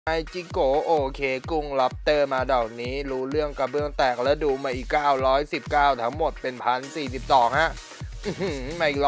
ไอจิโกโอเคกุ้งล็อบเตอร์มาดอกนี้รู้เรื่องกระเบื้องแตกแล้วดูมาอีก919ทั้งหมดเป็น1,042ฮะมาอีก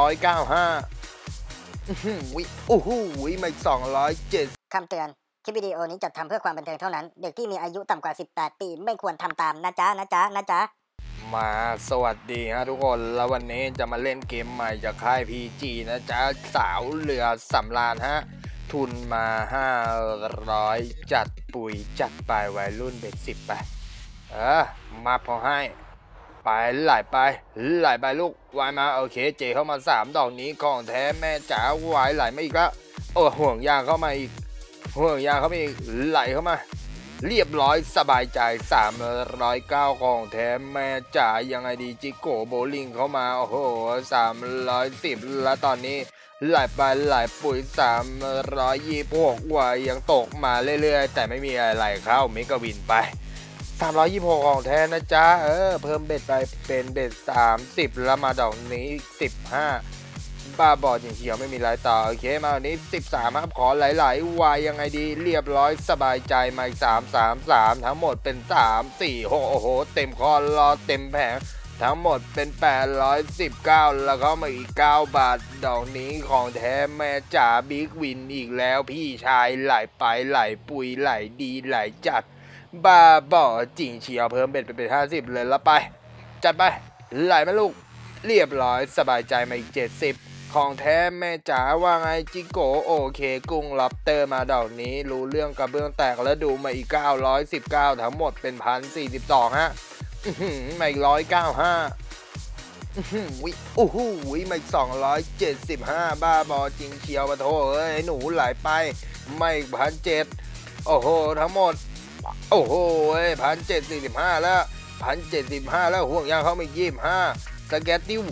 195วิโอ้โหมาอีก207 คำเตือนคลิปวิดีโอนี้จัดทำเพื่อความบันเทิงเท่านั้นเด็กที่มีอายุต่ำกว่า18ปีไม่ควรทำตามนะจ๊ะมาสวัสดีฮะทุกคนแล้ววันนี้จะมาเล่นเกมใหม่จากค่าย PG นะจ๊ะสาวเรือสำราญฮะทุนมา500จัดปุ๋ยจัดไปวัยรุ่นเบ็ด10ไปมาพอให้ไปไหลไปลูกวายมาโอเคเจเข้ามา3ดอกนี้ของแท้แม่จ๋าวายไหลมาอีกแล้วโอ้ห่วงยางเข้ามาอีกไหลเข้ามาเรียบร้อยสบายใจ309ของแท้แม่จ๋ายังไงดีจิโกโบลิ่งเข้ามาโอ้โห310แล้วตอนนี้ไหลไปไหลปุ๋ย326วายยังตกมาเรื่อยๆแต่ไม่มีอะไรเข้าเมกะวินไป326ของแท้นะจ๊ะเพิ่มเบ็ดไปเป็นเบ็ด30แล้วมาดอกนี้15บ้าบอจริงเขียวไม่มีไรต่อโอเคมาวันนี้13ครับขอไหลๆวายยังไงดีเรียบร้อยสบายใจมาอีก333ทั้งหมดเป็น346โอ้โหเต็มคอรอเต็มแผงทั้งหมดเป็น819แล้วก็มาอีก9บาทดอกนี้ของแท้แม่จ๋าบิ๊กวินอีกแล้วพี่ชายไหลไปไหลปุยไหลดีไหลจัดบ้าบอจริงเชียวเพิ่มเบ็ดไปเป็น50เลยแล้วไปจัดไปไหลมาลูกเรียบร้อยสบายใจมาอีก70ของแท้แม่จ๋าว่าไงจิโกโอเคกุ้งล็อบเตอร์มาดอกนี้รู้เรื่องกระเบื้องแตกแล้วดูมาอีก919ทั้งหมดเป็น1,042ฮะมาอีก195วิโอ้โหมาอีก275บ้าบอจริงเชียวปะโถเอ้ยหนูไหลไปมาอีก1,700โอ้โหทั้งหมดโอ้โห1,745แล้ว1,745แล้วห่วงยางเขาไม่25สแกตติว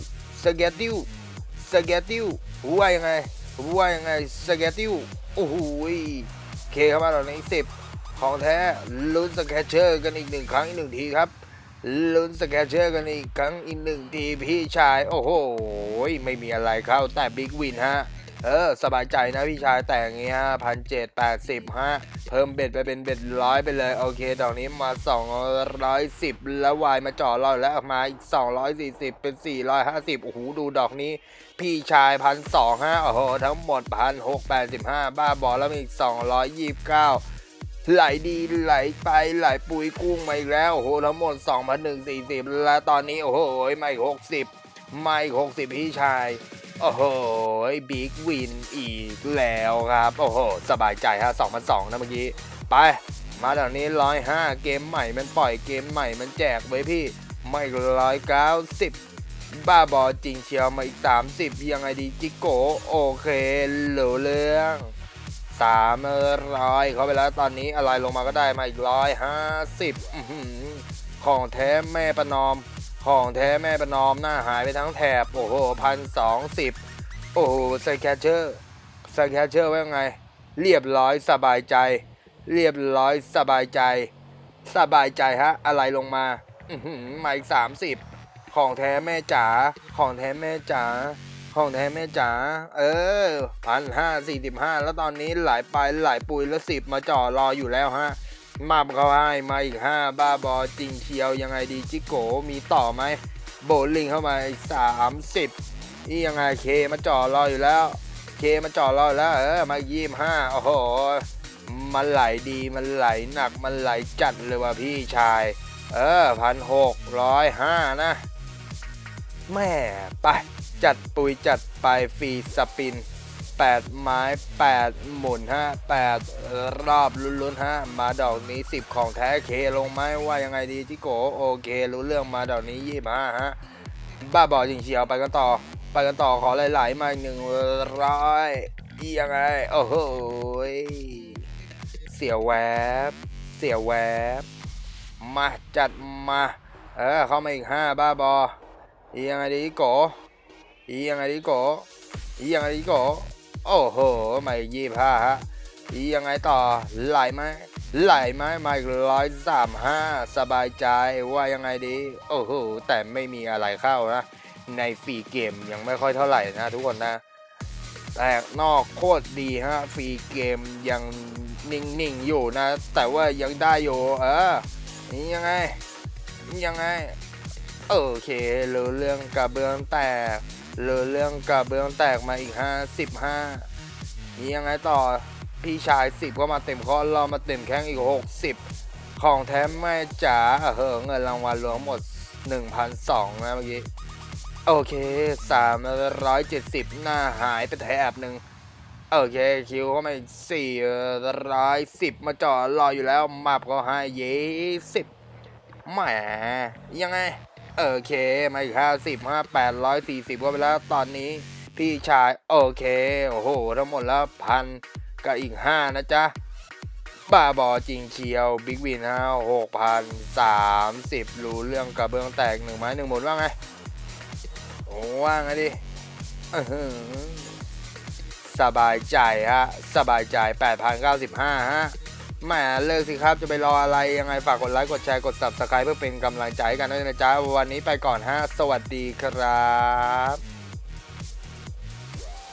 ว่ายังไงสแกตติวโอ้โหเคเข้ามาตอนนี้10ของแท้ลุ้นสแกตเชอร์กันอีก1ครั้งอีก1ทีครับลุ้นสแกตเชอร์กันอีกครั้งอีก1ทีพี่ชายโอ้โหไม่มีอะไรเข้าแต่บิ๊กวินฮะสบายใจนะพี่ชายแต่งงี้ฮะ1,780ฮะเพิ่มเบ็ดไปเป็นเบ็ด100ไปเลยโอเคดอกนี้มา210แล้ววายมาจ่อเราแล้วมาอีก240เป็น450โอ้โหดูดอกนี้พี่ชาย1,200ฮะโอ้โหทั้งหมด1,685บ้าบอแล้วมีอีก229ไหลดีไหลไปไหลปุยกุ้งมาอีกแล้วโอ้โหทั้งหมด2,140แล้วตอนนี้โอ้โหมาอีก60พี่ชายโอ้โหบิ๊กวินอีกแล้วครับโอ้โหสบายใจฮะ2,200นะเมื่อกี้ไปมาตอนนี้105เกมใหม่มันปล่อยเกมใหม่มันแจกไว้พี่ไม่190บ้าบอจริงเชียวมาอีก30ยังไงดีจิโกโอเคเหลือเรื่อง300เข้าไปแล้วตอนนี้อะไรลงมาก็ได้มาอีก150ของแท้แม่ประนอมหน้าหายไปทั้งแถบโอ้โห1,020โอ้โหสแคชเชอร์ว่าไงเรียบร้อยสบายใจฮะอะไรลงมามาอีก30ของแท้แม่จ๋า1,545แล้วตอนนี้ไหลไปไหลปุยแล้ว10มาจ่อรออยู่แล้วฮะมาเขาให้มาอีก5บ้าบอจริงเชียวยังไงดีจิโกมีต่อไหมโบลิ่งเข้ามาอีก30นี่ยังไงเคมาจ่อรออยู่แล้วมา25โอ้โหมันไหลดีมันไหลหนักมันไหลจัดเลยว่ะพี่ชาย1,605นะแม่ไปจัดปุ๋ยจัดไปฟรีสปิน8ไม้8หมุน8รอบลุ้นฮะมาดอกนี้10ของแท้เคลงไหมว่ายังไงดีจิโกโอเครู้เรื่องมาดอกนี้25ฮะบ้าบอจริงเชียวไปกันต่อขอไหลๆมา100ยังไงโอ้โหเสียแวบมาจัดมาเข้ามาอีก5บ้าบอยังไงดีจิโกโอ้โหไม่25ฮะยังไงต่อไหลไหมมาอีก135สบายใจว่ายังไงดีโอ้โหแต่ไม่มีอะไรเข้านะในฟรีเกมยังไม่ค่อยเท่าไหร่นะทุกคนนะแตกนอกโคตรดีฮะฟรีเกมยังนิ่งอยู่นะแต่ว่ายังได้อยู่นี่ยังไงโอเคเรื่องกระเบื้องแตกเรื่องกระเบื้องแตกมาอีก55นี่ยังไงต่อพี่ชาย10ก็มาเต็มข้อรอมาเต็มแข้งอีก60ของแท้แม่จ๋าเงินรางวัลรวมหมด 1,200 นะเมื่อกี้โอเค370หน้าหายไปแถบหนึ่งโอเคคิวก็มาอีก410มาจอดรออยู่แล้วมับก็ให้10แหมยังไงโอเคมาอีก840ก็ไปแล้วตอนนี้พี่ชายโอเคโอ้โหทั้งหมดแล้ว1,000กับอีก5นะจ๊ะบ้าบอจริงเชียวบิ๊กวิน6,030รู้เรื่องกระเบื้องแตก1 ไม้ 1 หมุนว่าไงว่าไงดิสบายใจฮะสบายใจ 8,095 ฮะแหมเลิกสิครับจะไปรออะไรยังไงฝากกดไลค์กดแชร์กด Subscribe เพื่อเป็นกำลังใจกันด้วยนะจ๊ะวันนี้ไปก่อนฮะสวัสดีครับ